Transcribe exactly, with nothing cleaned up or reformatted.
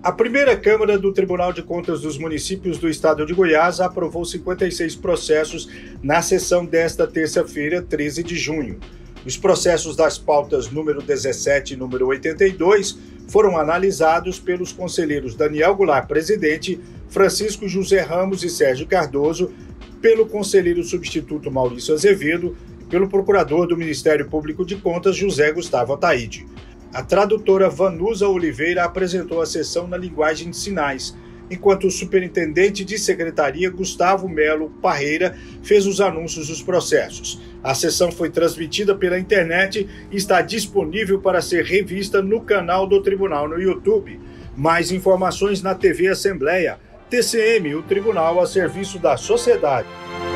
A primeira Câmara do Tribunal de Contas dos Municípios do Estado de Goiás aprovou cinquenta e seis processos na sessão desta terça-feira, treze de junho. Os processos das pautas número dezessete e número oitenta e dois foram analisados pelos conselheiros Daniel Goulart, presidente, Francisco José Ramos e Sérgio Cardoso, pelo conselheiro substituto Maurício Azevedo e pelo procurador do Ministério Público de Contas, José Gustavo Ataide. A tradutora Vanusa Oliveira apresentou a sessão na linguagem de sinais, enquanto o superintendente de secretaria, Gustavo Melo Parreira, fez os anúncios dos processos. A sessão foi transmitida pela internet e está disponível para ser revista no canal do Tribunal no YouTube. Mais informações na T V Assembleia. T C M, o Tribunal a serviço da sociedade.